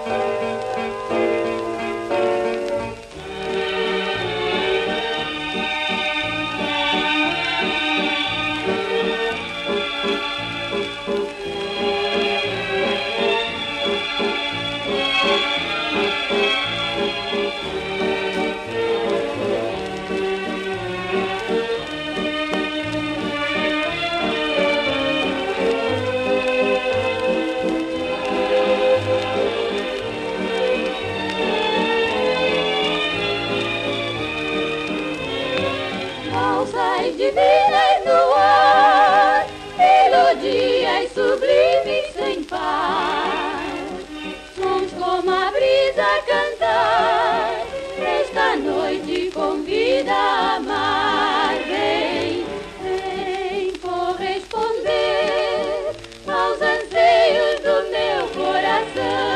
Valsas divinas no ar, melodias sublimes sem par, sons como a brisa a cantar, esta noite convida a amar. Vem, vem corresponder aos anseios do meu coração.